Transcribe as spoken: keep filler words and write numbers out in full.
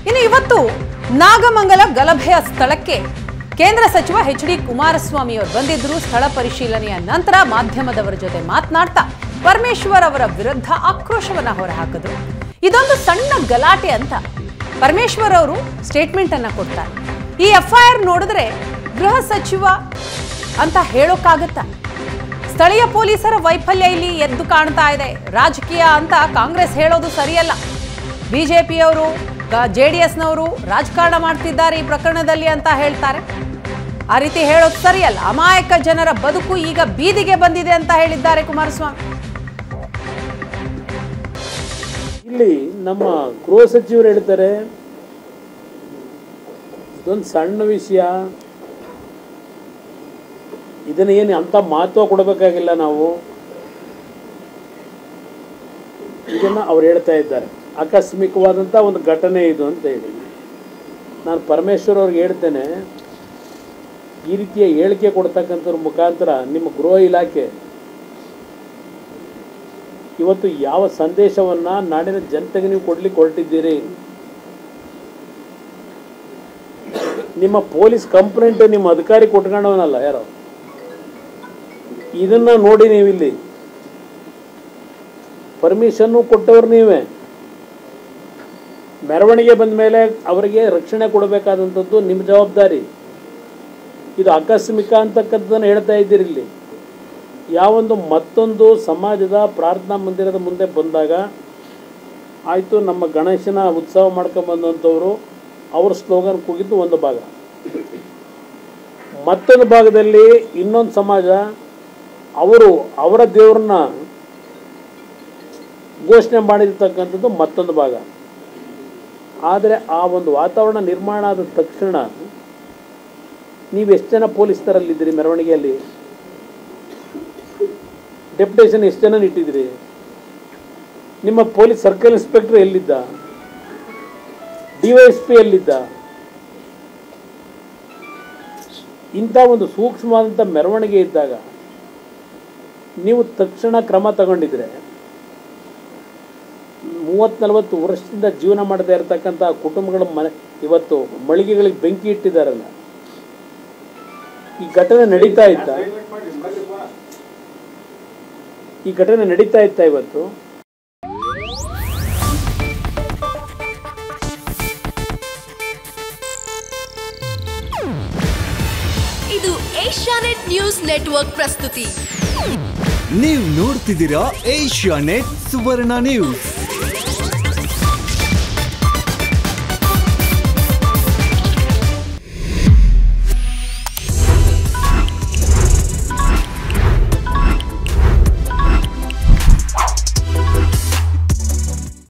ಇನ್ನು ಇವತ್ತು ನಾಗಮಂಗಲ ಗಲಭೆಯ ಸ್ಥಳಕ್ಕೆ ಕೇಂದ್ರ ಸಚಿವ ಎಚ್ ಡಿ ಕುಮಾರಸ್ವಾಮಿ ಅವರು ಬಂದಿದ್ರು. ಸ್ಥಳ ಪರಿಶೀಲನೆಯ ನಂತರ ಮಾಧ್ಯಮದವರ ಜೊತೆ ಮಾತನಾಡ್ತಾ ಪರಮೇಶ್ವರ್ ಅವರ ವಿರುದ್ಧ ಆಕ್ರೋಶವನ್ನ ಹೊರಹಾಕಿದ್ರು. ಇದೊಂದು ಸಣ್ಣ ಗಲಾಟೆ ಅಂತ ಪರಮೇಶ್ವರ್ ಅವರು ಸ್ಟೇಟ್ಮೆಂಟ್ ಅನ್ನ ಕೊಡ್ತಾರೆ. ಈ ಎಫ್ಐಆರ್ ನೋಡಿದ್ರೆ ಗೃಹ ಸಚಿವ ಅಂತ ಹೇಳೋಕ್ಕಾಗತ್ತಾ? ಸ್ಥಳೀಯ ಪೊಲೀಸರ ವೈಫಲ್ಯ ಇಲ್ಲಿ ಎದ್ದು ಕಾಣ್ತಾ ಇದೆ. ರಾಜಕೀಯ ಅಂತ ಕಾಂಗ್ರೆಸ್ ಹೇಳೋದು ಸರಿಯಲ್ಲ. ಬಿಜೆಪಿಯವರು ಜೆಡಿಎಸ್ನವರು ರಾಜಕಾರಣ ಮಾಡ್ತಿದ್ದಾರೆ ಈ ಪ್ರಕರಣದಲ್ಲಿ ಅಂತ ಹೇಳ್ತಾರೆ. ಆ ರೀತಿ ಹೇಳೋದು ಸರಿಯಲ್ಲ. ಅಮಾಯಕ ಜನರ ಬದುಕು ಈಗ ಬೀದಿಗೆ ಬಂದಿದೆ ಅಂತ ಹೇಳಿದ್ದಾರೆ ಕುಮಾರಸ್ವಾಮಿ. ಇಲ್ಲಿ ನಮ್ಮ ಗೃಹ ಸಚಿವರು ಹೇಳ್ತಾರೆ ಇದೊಂದು ಸಣ್ಣ ವಿಷಯ, ಇದನ್ನ ಏನು ಅಂತ ಮಹತ್ವ ಕೊಡಬೇಕಾಗಿಲ್ಲ ನಾವು, ಇದನ್ನ ಅವ್ರು ಹೇಳ್ತಾ ಇದ್ದಾರೆ. ಆಕಸ್ಮಿಕವಾದಂಥ ಒಂದು ಘಟನೆ ಇದು ಅಂತ ಹೇಳಿ ನಾನು ಪರಮೇಶ್ವರ್ ಅವ್ರಿಗೆ ಹೇಳ್ತೇನೆ, ಈ ರೀತಿಯ ಹೇಳಿಕೆ ಕೊಡ್ತಕ್ಕಂಥವ್ರ ಮುಖಾಂತರ ನಿಮ್ಮ ಗೃಹ ಇಲಾಖೆ ಇವತ್ತು ಯಾವ ಸಂದೇಶವನ್ನು ನಾಡಿನ ಜನತೆಗೆ ನೀವು ಕೊಡ್ಲಿಕ್ಕೆ ಹೊರಟಿದ್ದೀರಿ? ನಿಮ್ಮ ಪೊಲೀಸ್ ಕಂಪ್ಲೇಂಟ್ ನಿಮ್ಮ ಅಧಿಕಾರಿ ಕೊಟ್ಕೊಂಡವನಲ್ಲ ಯಾರೋ, ಇದನ್ನ ನೋಡಿ ನೀವಿಲ್ಲಿ ಪರ್ಮಿಷನ್ನು ಕೊಟ್ಟವ್ರು ನೀವೇ. ಮೆರವಣಿಗೆ ಬಂದ ಮೇಲೆ ಅವರಿಗೆ ರಕ್ಷಣೆ ಕೊಡಬೇಕಾದಂಥದ್ದು ನಿಮ್ಮ ಜವಾಬ್ದಾರಿ. ಇದು ಆಕಸ್ಮಿಕ ಅಂತಕ್ಕಂಥದ್ದನ್ನು ಹೇಳ್ತಾ ಇದ್ದೀರಿ. ಇಲ್ಲಿ ಯಾವೊಂದು ಮತ್ತೊಂದು ಸಮಾಜದ ಪ್ರಾರ್ಥನಾ ಮಂದಿರದ ಮುಂದೆ ಬಂದಾಗ ಆಯಿತು, ನಮ್ಮ ಗಣೇಶನ ಉತ್ಸವ ಮಾಡ್ಕೊಂಬಂದಂಥವ್ರು ಅವ್ರ ಸ್ಲೋಗನ್ ಕೂಗಿದ್ದು ಒಂದು ಭಾಗ, ಮತ್ತೊಂದು ಭಾಗದಲ್ಲಿ ಇನ್ನೊಂದು ಸಮಾಜ ಅವರು ಅವರ ದೇವ್ರನ್ನ ಘೋಷಣೆ ಮಾಡಿರ್ತಕ್ಕಂಥದ್ದು ಮತ್ತೊಂದು ಭಾಗ. ಆದರೆ ಆ ಒಂದು ವಾತಾವರಣ ನಿರ್ಮಾಣ ಆದ ತಕ್ಷಣ ನೀವು ಎಷ್ಟು ಜನ ಪೊಲೀಸರಲ್ಲಿದ್ದೀರಿ ಮೆರವಣಿಗೆಯಲ್ಲಿ? ಡೆಪ್ಯುಟೇಷನ್ ಎಷ್ಟು ಜನ ಇಟ್ಟಿದ್ದೀರಿ? ನಿಮ್ಮ ಪೊಲೀಸ್ ಸರ್ಕಲ್ ಇನ್ಸ್ಪೆಕ್ಟರ್ ಎಲ್ಲಿದ್ದ? ಡಿ ವೈ ಎಸ್ ಪಿ ಎಲ್ಲಿದ್ದ? ಇಂಥ ಒಂದು ಸೂಕ್ಷ್ಮವಾದಂಥ ಮೆರವಣಿಗೆ ಇದ್ದಾಗ ನೀವು ತಕ್ಷಣ ಕ್ರಮ ತಗೊಂಡಿದ್ರೆ ಮೂವತ್ತು ನಲವತ್ತು ವರ್ಷದಿಂದ ಜೀವನ ಮಾಡದೇ ಇರತಕ್ಕಂಥ ಕುಟುಂಬಗಳ ಮನೆ ಇವತ್ತು ಮಳಿಗೆಗಳಿಗೆ ಬೆಂಕಿ ಇಟ್ಟಿದ್ದಾರಲ್ಲ, ಈ ಘಟನೆ ನಡೀತಾ ಇತ್ತ ಈ ಘಟನೆ ನಡೀತಾ ಇತ್ತ ಇವತ್ತು? ಇದು ಏಷ್ಯಾನೆಟ್ ನ್ಯೂಸ್ ನೆಟ್ವರ್ಕ್ ಪ್ರಸ್ತುತಿ. ನೀವು ನೋಡ್ತಿದ್ದೀರಾ ಏಷ್ಯಾನೆಟ್ ಸುವರ್ಣ ನ್ಯೂಸ್.